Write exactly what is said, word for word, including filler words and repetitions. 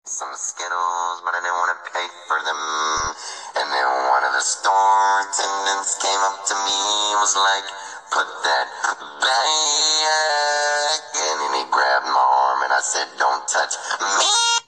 some Skittles, but I didn't want to pay for them. And then one of the store attendants came up to me and was like, put that back. And then he grabbed my arm and I said, don't touch me.